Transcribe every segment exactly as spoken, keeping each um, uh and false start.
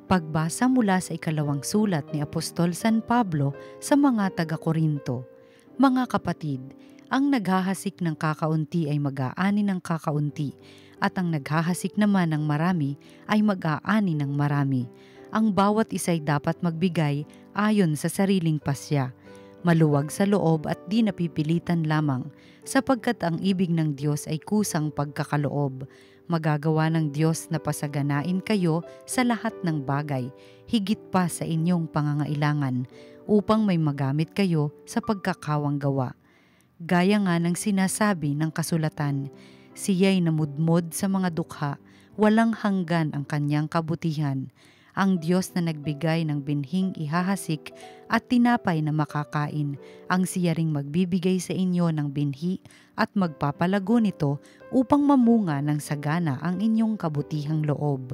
Pagbasa mula sa ikalawang sulat ni Apostol San Pablo sa mga taga-Korinto. Mga kapatid, ang naghahasik ng kakaunti ay mag-aani ng kakaunti, at ang naghahasik naman ng marami ay mag-aani ng marami. Ang bawat isa'y dapat magbigay ayon sa sariling pasya, maluwag sa loob at di napipilitan lamang, sapagkat ang ibig ng Diyos ay kusang pagkakaloob. Magagawa ng Diyos na pasaganain kayo sa lahat ng bagay, higit pa sa inyong pangangailangan, upang may magamit kayo sa pagkakawang gawa. Gaya nga ng sinasabi ng kasulatan, siya'y namudmod sa mga dukha, walang hanggan ang kanyang kabutihan. Ang Diyos na nagbigay ng binhing ihahasik at tinapay na makakain, ang siya ring magbibigay sa inyo ng binhi at magpapalago nito upang mamunga ng sagana ang inyong kabutihang loob.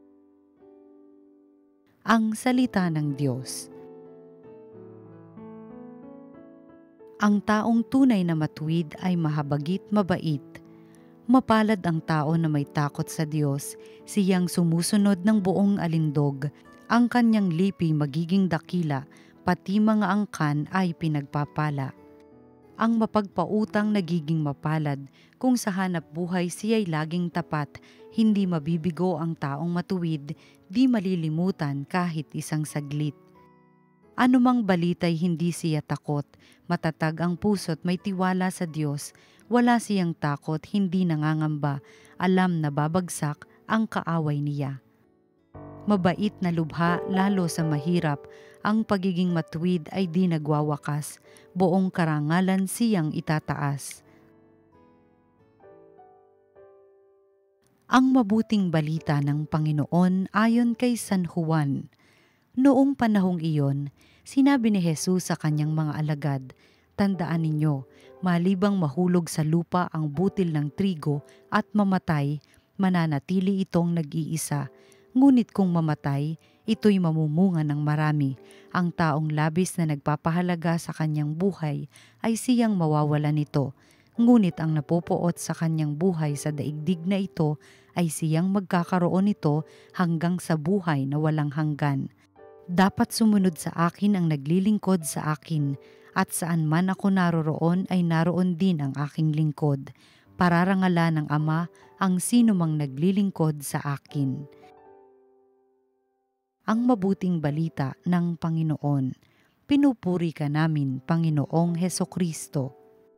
Ang salita ng Diyos. Ang taong tunay na matuwid ay mahabagit mabait. Mapalad ang tao na may takot sa Diyos, siyang sumusunod ng buong alindog. Ang kanyang lipi magiging dakila, pati mga angkan ay pinagpapala. Ang mapagpautang nagiging mapalad, kung sa hanap buhay siya'y laging tapat, hindi mabibigo ang taong matuwid, di malilimutan kahit isang saglit. Anumang balita'y hindi siya takot, matatag ang puso't may tiwala sa Diyos. Wala siyang takot, hindi nangangamba, alam na babagsak ang kaaway niya. Mabait na lubha lalo sa mahirap, ang pagiging matuwid ay di nagwawakas, buong karangalan siyang itataas. Ang mabuting balita ng Panginoon ayon kay San Juan. Noong panahong iyon, sinabi ni Jesus sa kanyang mga alagad, tandaan ninyo, malibang mahulog sa lupa ang butil ng trigo at mamatay, mananatili itong nag-iisa. Ngunit kung mamatay, ito'y mamumunga ng marami. Ang taong labis na nagpapahalaga sa kanyang buhay ay siyang mawawala nito. Ngunit ang napupuot sa kanyang buhay sa daigdig na ito ay siyang magkakaroon nito hanggang sa buhay na walang hanggan. Dapat sumunod sa akin ang naglilingkod sa akin, at saan man ako naroroon ay naroon din ang aking lingkod. Pararangalan ng Ama ang sinumang naglilingkod sa akin. Ang mabuting balita ng Panginoon. Pinupuri ka namin, Panginoong Hesukristo.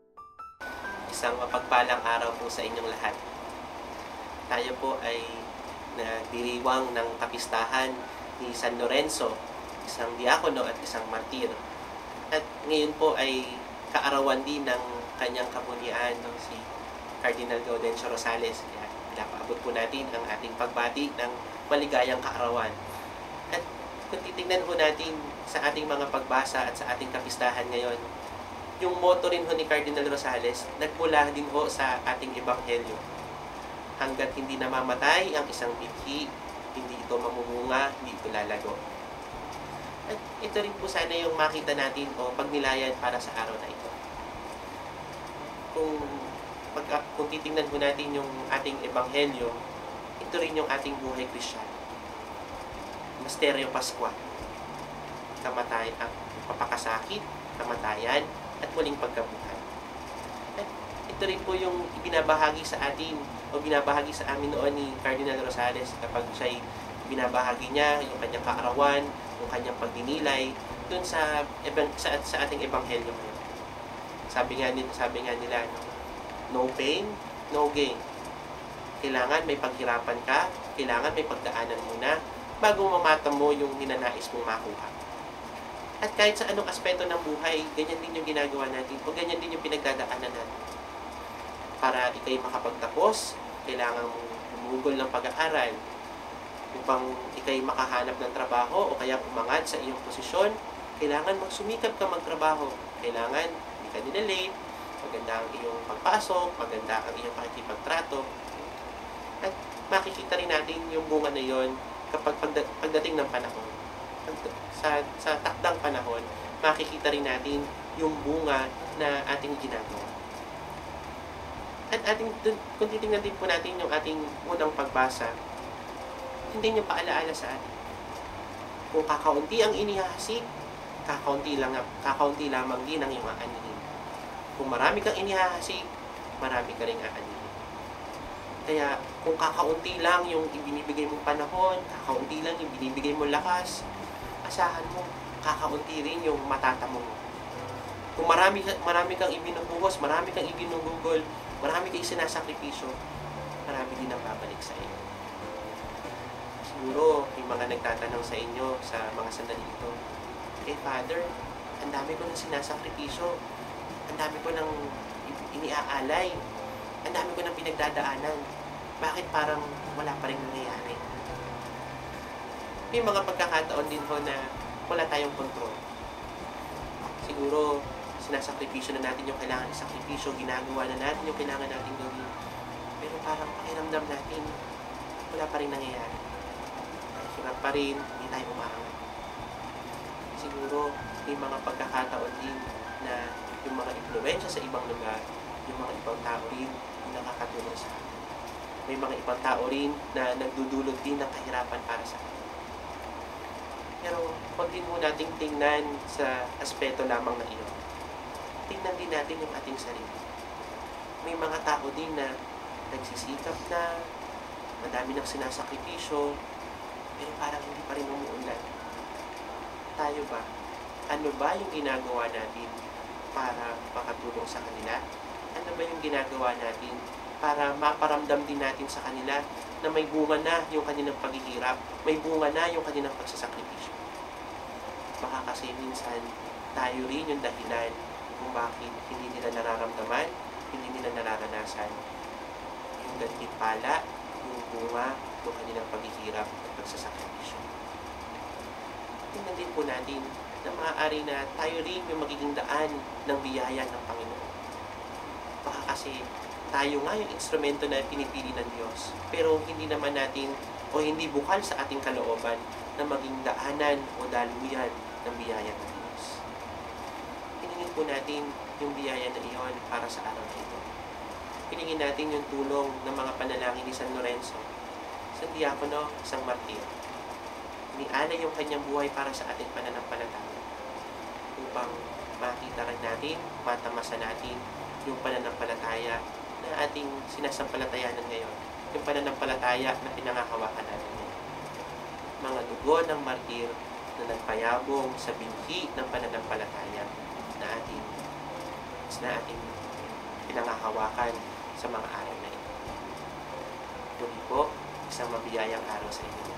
Isang mapagpalang araw po sa inyong lahat. Tayo po ay nagdiriwang ng kapistahan ni San Lorenzo, isang diakono at isang martir. At ngayon po ay kaarawan din ng kanyang kamulian, no, si Cardinal Gaudencio Rosales. Kaya pinapaabot po natin ang ating pagbati ng maligayang kaarawan. At kung titignan po natin sa ating mga pagbasa at sa ating kapistahan ngayon, yung motto rin ho ni Cardinal Rosales, nagmula din ho sa ating ebanghelyo. Hanggat hindi namamatay ang isang binhi, hindi ito mamumunga, hindi ito lalago. At ito rin po sana yung makita natin o pagnilayan para sa araw na ito. Kung, pag, kung titingnan po natin yung ating ebanghelyo, ito rin yung ating buhay Kristyano. Misteryo Pascual. Kamatayan, ang papakasakit, kamatayan, at muling pagkabuhay. At ito rin po yung ibinabahagi sa atin o binabahagi sa amin noon ni Cardinal Rosales kapag siya'y binabahagi niya yung kanyang kaarawan, yung kanyang pagdinilay dun sa, sa, sa ating ebanghelyo ngayon. Sabi nga, sabi nga nila, no, no pain, no gain. Kailangan may paghirapan ka, kailangan may pagdaanan muna bago mamata mo yung ninanais mong makuha. At kahit sa anong aspeto ng buhay, ganyan din yung ginagawa natin o ganyan din yung pinagdadaanan natin. Para ikay makapagtapos, kailangan mong humugol ng pag-aaral. Upang ikay makahanap ng trabaho o kaya umangat sa iyong posisyon, kailangan magsumikap ka magtrabaho. Kailangan hindi ka dinelate, maganda ang iyong pagpasok, maganda ang iyong pakikipagtrato. At makikita rin natin yung bunga na yon kapag pagdating ng panahon. Sa, sa takdang panahon, makikita rin natin yung bunga na ating ginagawa. At ating, kung titingnan din po natin yung ating unang pagbasa, hindi niyo paalaala sa atin. Kung kakaunti ang inihahasik, kakaunti lang kakaunti lamang din ang iyong aanihin. Kung marami kang inihahasik, marami ka ring aanihin. Kaya kung kakaunti lang yung ibinibigay mong panahon, kakaunti lang yung binibigay mong lakas, asahan mo, kakaunti rin yung matatamo mo. Kung marami, marami kang ibinubuhos, marami kang ibinugugol, marami kang sinasakripisyo, marami din ang babalik sa iyo. Siguro, yung mga nagtatanong sa inyo sa mga sandali ito, eh, Father, ang dami ko nang sinasakripisyo, ang dami ko nang iniaalay, ang dami ko nang pinagdadaanan, bakit parang wala pa rin nangyayari? May mga pagkakataon din ho na wala tayong kontrol. Siguro, sinasakripisyo na natin yung kailangan isakripisyo, ginagawa na natin yung kailangan natin gawin. Pero parang pakiramdam natin, wala pa rin nangyayari. Hirap pa rin, hindi tayo umaangat. Siguro, may mga pagkakataon din na yung mga impluwensya sa ibang lugar, yung mga ibang tao rin, yung nakakatulong sa atin. May mga ibang tao rin na nagdudulot din ng kahirapan para sa atin. Pero, huwag din mo nating tingnan sa aspeto lamang na iyon. Tingnan din natin yung ating sarili. May mga tao din na nagsisikap na, madami ng sinasakripisyo, pero parang hindi pa rin umuunlad. Tayo ba? Ano ba yung ginagawa natin para makatulong sa kanila? Ano ba yung ginagawa natin para maparamdam din natin sa kanila na may bunga na yung kanilang paghihirap, may bunga na yung kanilang pagsasakripisyo? Baka kasi minsan, tayo rin yung dahilan kung bakit hindi nila nararamdaman, hindi nila nararanasan yung gantimpala, yung bunga, yung kanilang paghihirap at pagsasakripisyo. Tingnan din po natin na maaari na tayo rin yung magiging daan ng biyaya ng Panginoon. Baka kasi tayo nga yung instrumento na pinipili ng Diyos, pero hindi naman natin o hindi bukal sa ating kalooban na maging daanan o daluyan ng biyaya ng Diyos. Hiningin po natin yung biyaya na iyon para sa araw na ito. Hiningin natin yung tulong ng mga panalangin ni San Lorenzo, isang diakono, isang martir. Inialay yung kanyang buhay para sa ating pananampalataya upang makita rin natin, matamasa natin yung pananampalataya na ating sinasampalatayanan ngayon, yung pananampalataya na pinangahawakan natin ngayon. Mga dugo ng martir na nagpayabong sa binhi ng pananampalataya na ating, na ating pinangahawakan sa mga araw na ito. Muli po, isang mabiyayang araw sa inyo.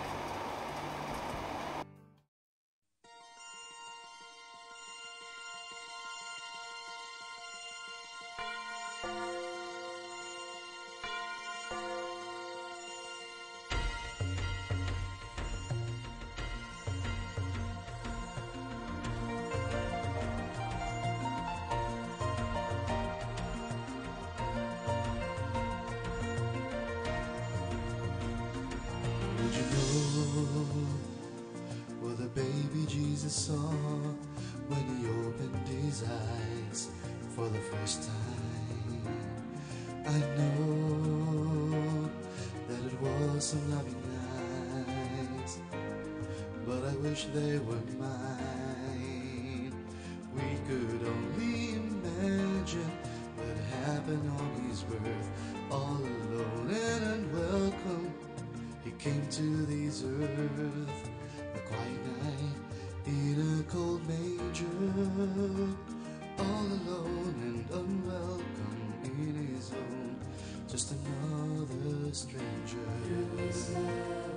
Did you know what the baby Jesus saw when he opened his eyes for the first time? I know that it was some loving eyes, but I wish they were mine. We could only imagine what happened on his birth, all alone and unwelcome. He came to this earth, a quiet night in a cold manger, all alone and unwelcome in his own, just another stranger.